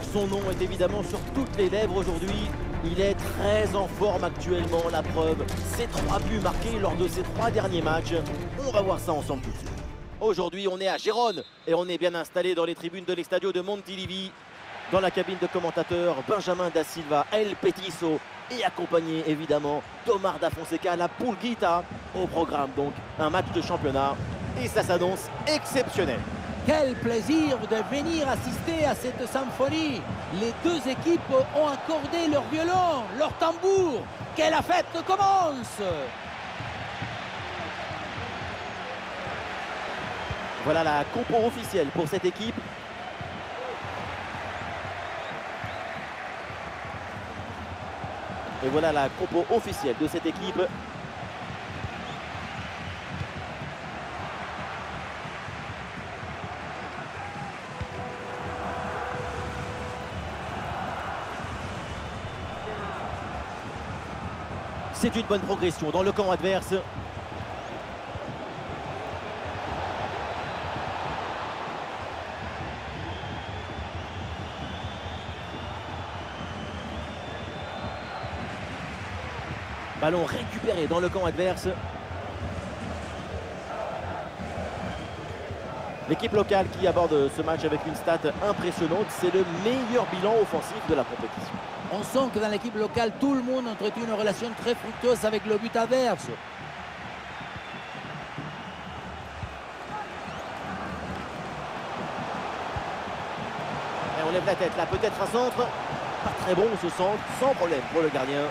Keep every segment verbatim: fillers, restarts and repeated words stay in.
Son nom est évidemment sur toutes les lèvres aujourd'hui. Il est très en forme actuellement, la preuve. Ses trois buts marqués lors de ses trois derniers matchs. On va voir ça ensemble tout de suite. Aujourd'hui, on est à Gérone et on est bien installé dans les tribunes de l'Estadio de Montilivi. Dans la cabine de commentateurs, Benjamin da Silva, El Petiso et accompagné évidemment d'Omar da Fonseca, la Pulguita. Au programme donc un match de championnat et ça s'annonce exceptionnel. Quel plaisir de venir assister à cette symphonie. Les deux équipes ont accordé leur violon, leur tambour. Que la fête commence! Voilà la compo officielle pour cette équipe. Et voilà la compo officielle de cette équipe. C'est une bonne progression dans le camp adverse. Ballon récupéré dans le camp adverse. L'équipe locale qui aborde ce match avec une stat impressionnante, c'est le meilleur bilan offensif de la compétition. On sent que dans l'équipe locale, tout le monde entretient une relation très fructueuse avec le but adverse. Et on lève la tête là, peut-être un centre. Pas très bon ce centre, sans problème pour le gardien.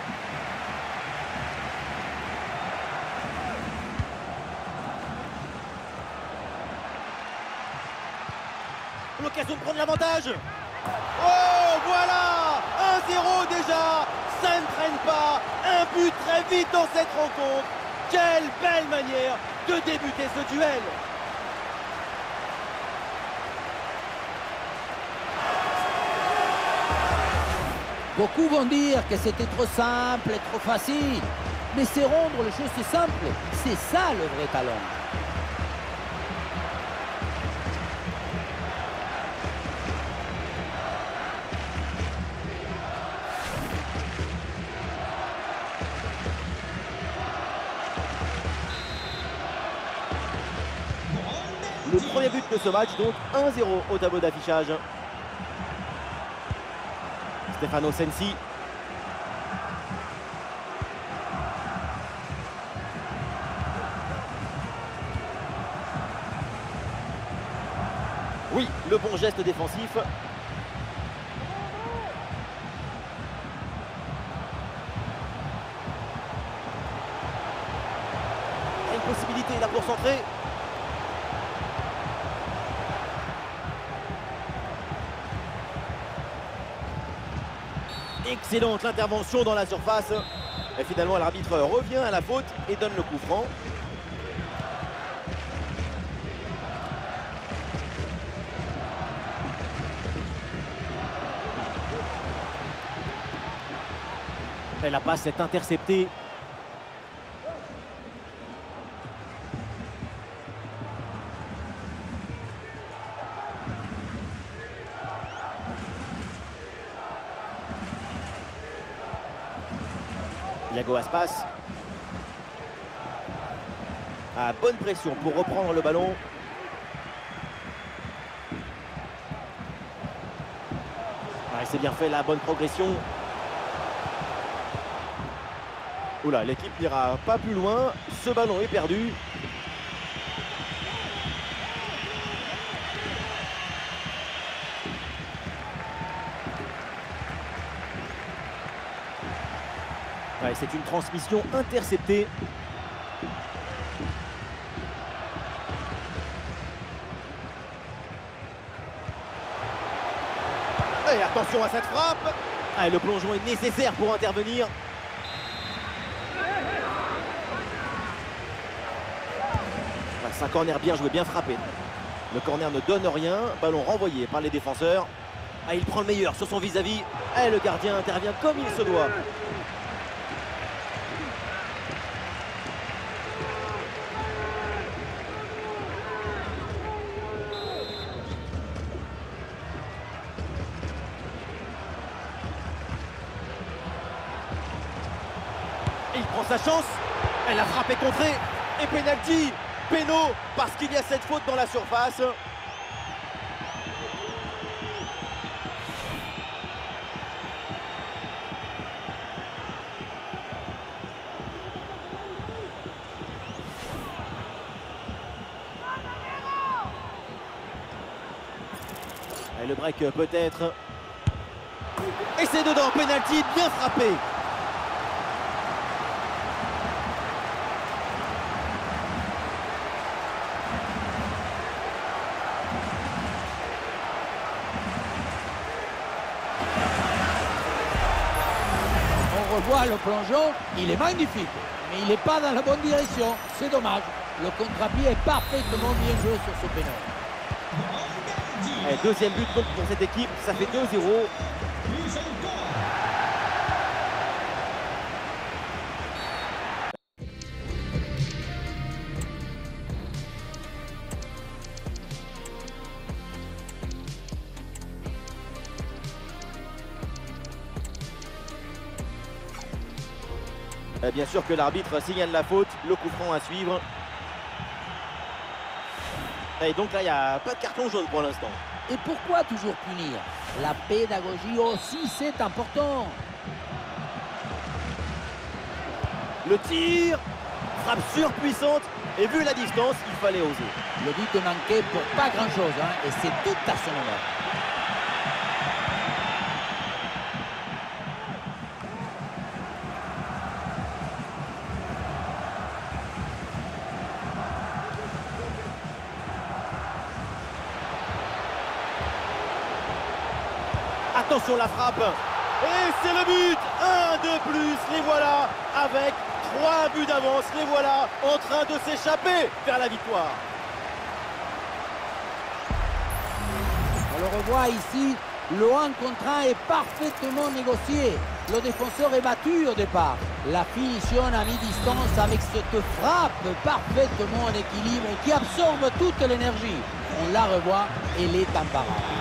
L'occasion de prendre l'avantage. Oh, voilà, un zéro déjà. Ça ne traîne pas. Un but très vite dans cette rencontre. Quelle belle manière de débuter ce duel. Beaucoup vont dire que c'était trop simple et trop facile. Mais c'est rendre les choses simples. C'est ça le vrai talent. Le premier but de ce match, donc un zéro au tableau d'affichage. Stefano Sensi. Oui, le bon geste défensif. Il y a une possibilité là pour centrer. Excellente l'intervention dans la surface. Et finalement, l'arbitre revient à la faute et donne le coup franc. Et la passe est interceptée. Iago Aspas. Ah, bonne pression pour reprendre le ballon. Ah, c'est bien fait, la bonne progression. Oula, l'équipe n'ira pas plus loin. Ce ballon est perdu. Ouais, c'est une transmission interceptée. Et attention à cette frappe. Ah, le plongeon est nécessaire pour intervenir. C'est un corner bien joué, bien frappé. Le corner ne donne rien. Ballon renvoyé par les défenseurs. Ah, il prend le meilleur sur son vis-à-vis. Et le gardien intervient comme il se doit. Il prend sa chance. Elle a frappé contrée. Et penalty. Péno parce qu'il y a cette faute dans la surface. Et le break peut-être. Et c'est dedans, penalty bien frappé. On revoit le plongeon, il est magnifique, mais il n'est pas dans la bonne direction. C'est dommage. Le contre-pied est parfaitement bien joué sur ce pénal. Et deuxième but donc pour cette équipe, ça fait deux zéro. Et bien sûr que l'arbitre signale la faute, le coup franc à suivre. Et donc là, il n'y a pas de carton jaune pour l'instant. Et pourquoi toujours punir? La pédagogie aussi, c'est important. Le tir, frappe surpuissante. Et vu la distance, il fallait oser. Le but manquait pour pas grand-chose, hein, et c'est tout à son honneur. Attention la frappe. Et c'est le but. Un de plus. Les voilà avec trois buts d'avance. Les voilà en train de s'échapper vers la victoire. On le revoit ici. Le un contre un est parfaitement négocié. Le défenseur est battu au départ. La finition à mi-distance avec cette frappe parfaitement en équilibre qui absorbe toute l'énergie. On la revoit, elle est imparable.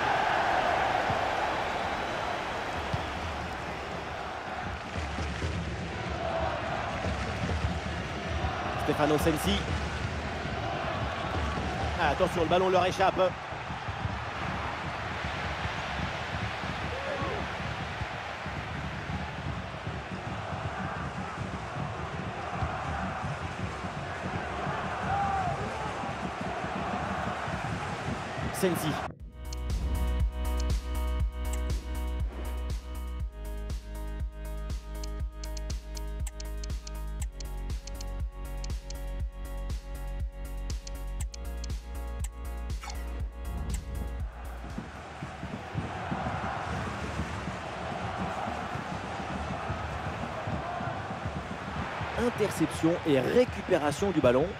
Stefano Sensi. Ah, attention, le ballon leur échappe. Sensi. Interception et récupération du ballon.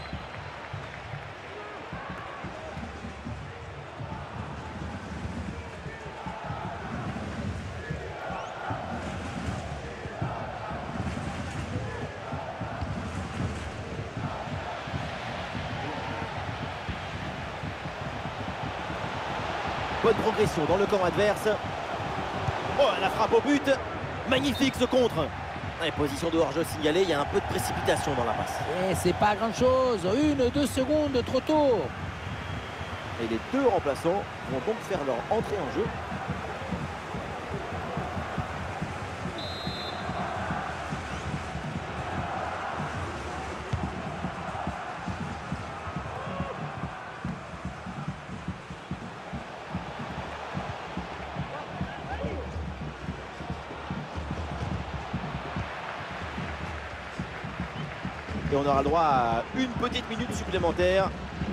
Bonne progression dans le camp adverse. Oh, la frappe au but. Magnifique ce contre. Et position de hors-jeu signalée, il y a un peu de précipitation dans la passe. Et c'est pas grand-chose, une, deux secondes trop tôt. Et les deux remplaçants vont donc faire leur entrée en jeu. Et on aura le droit à une petite minute supplémentaire.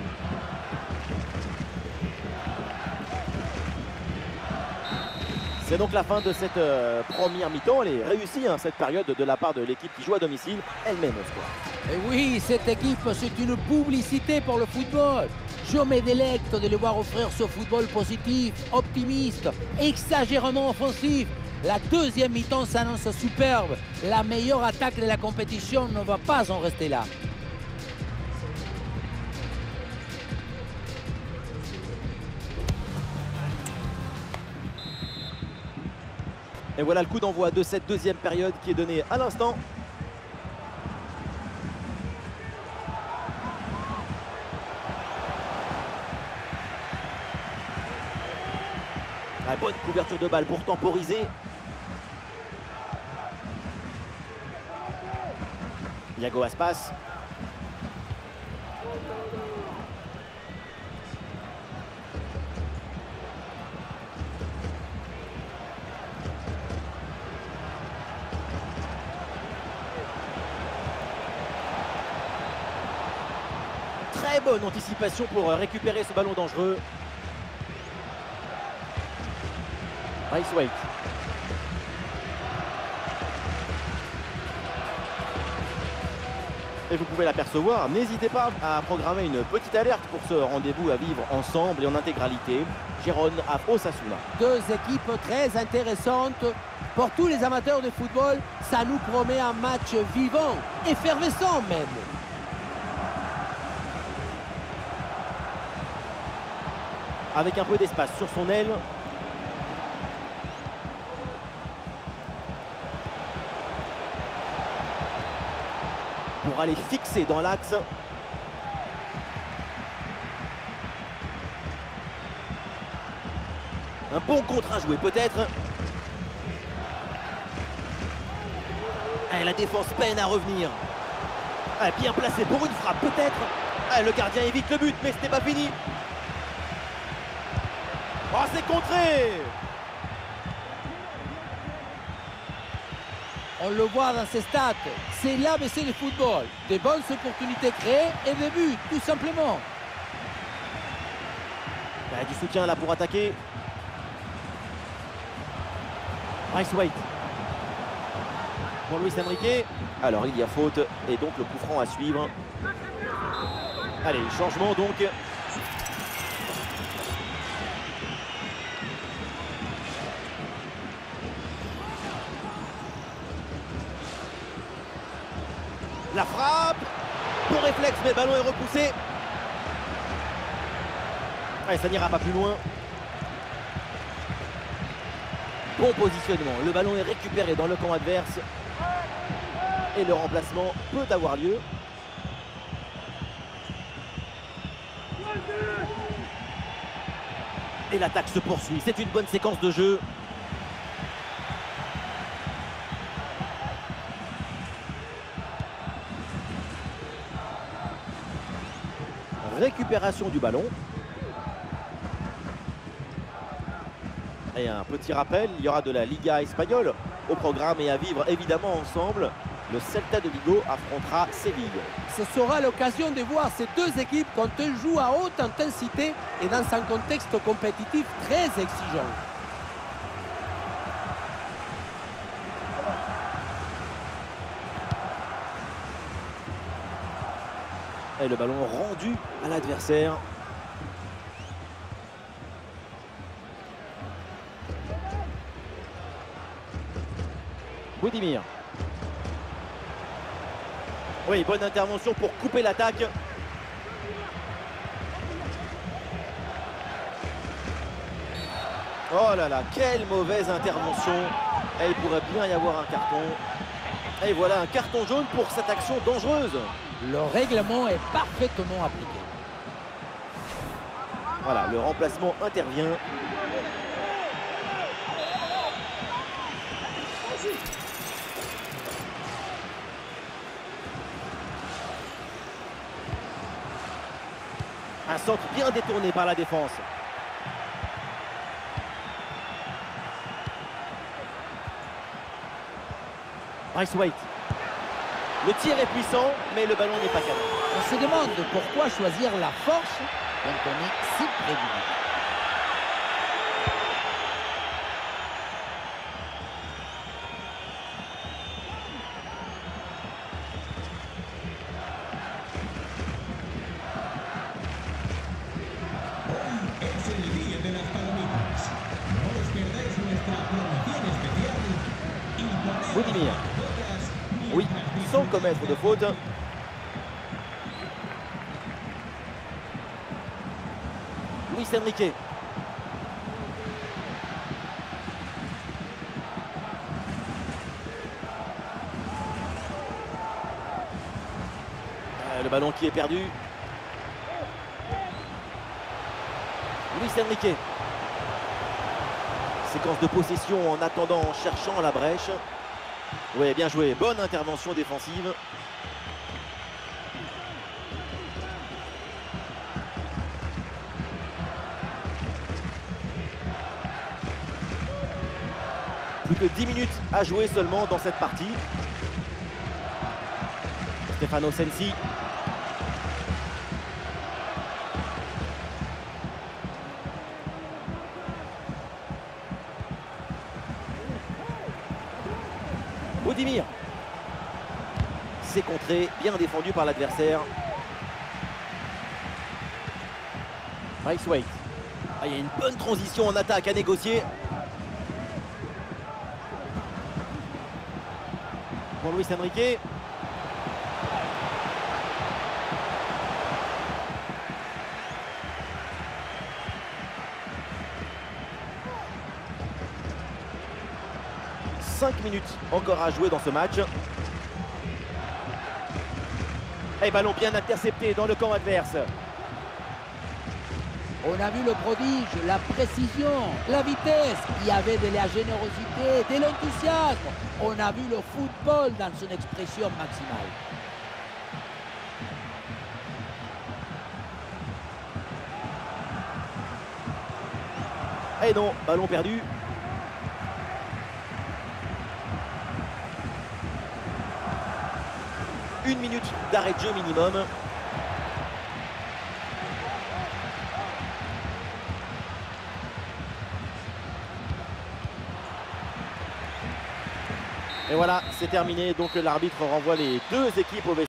C'est donc la fin de cette euh, première mi-temps. Elle est réussie, hein, cette période, de la part de l'équipe qui joue à domicile. Elle-même au score. Et oui, cette équipe, c'est une publicité pour le football. Je me délecte de les voir offrir ce football positif, optimiste, exagérément offensif. La deuxième mi-temps s'annonce superbe. La meilleure attaque de la compétition ne va pas en rester là. Et voilà le coup d'envoi de cette deuxième période qui est donné à l'instant. Ah, bonne couverture de balle pour temporiser. Iago Aspas. Très bonne anticipation pour récupérer ce ballon dangereux. Braithwaite. Et vous pouvez l'apercevoir, n'hésitez pas à programmer une petite alerte pour ce rendez-vous à vivre ensemble et en intégralité. Gérone à Osasuna. Deux équipes très intéressantes. Pour tous les amateurs de football, ça nous promet un match vivant, effervescent même. Avec un peu d'espace sur son aile. Pour aller fixer dans l'axe. Un bon contre à jouer peut-être. La défense peine à revenir. Bien placé pour une frappe peut-être. Le gardien évite le but, mais ce n'est pas fini. Oh, c'est contré! On le voit dans ses stats, c'est l'A B C du football. Des bonnes opportunités créées et des buts, tout simplement. Ben, du soutien là pour attaquer. Braithwaite. Pour Luis Enrique. Alors il y a faute et donc le coup franc à suivre. Allez, changement donc. La frappe, bon réflexe, mais le ballon est repoussé. Allez, ça n'ira pas plus loin. Bon positionnement, le ballon est récupéré dans le camp adverse. Et le remplacement peut avoir lieu. Et l'attaque se poursuit, c'est une bonne séquence de jeu. Récupération du ballon. Et un petit rappel, il y aura de la Liga espagnole au programme et à vivre évidemment ensemble. Le Celta de Vigo affrontera Séville. Ce sera l'occasion de voir ces deux équipes quand elles jouent à haute intensité et dans un contexte compétitif très exigeant. Et le ballon rendu à l'adversaire. Budimir. Oui, bonne intervention pour couper l'attaque. Oh là là, quelle mauvaise intervention. Et il pourrait bien y avoir un carton. Et voilà un carton jaune pour cette action dangereuse. Le règlement est parfaitement appliqué. Voilà, le remplacement intervient. Un centre bien détourné par la défense. Braithwaite. Le tir est puissant, mais le ballon n'est pas cadré. On se demande pourquoi choisir la force quand on est si près du but. Budimir. Oui, sans commettre de faute. Luis Enrique. Euh, le ballon qui est perdu. Luis Enrique. Séquence de possession en attendant, en cherchant la brèche. Ouais, bien joué. Bonne intervention défensive. Plus que dix minutes à jouer seulement dans cette partie. Stefano Sensi. Budimir. C'est contré, bien défendu par l'adversaire. Braithwaite. Ah, il y a une bonne transition en attaque à négocier. Pour Luis Enrique. cinq minutes encore à jouer dans ce match. Et ballon bien intercepté dans le camp adverse. On a vu le prodige, la précision, la vitesse. Il y avait de la générosité, de l'enthousiasme. On a vu le football dans son expression maximale. Et non, ballon perdu. Une minute d'arrêt de jeu minimum. Et voilà, c'est terminé. Donc l'arbitre renvoie les deux équipes au vestiaire.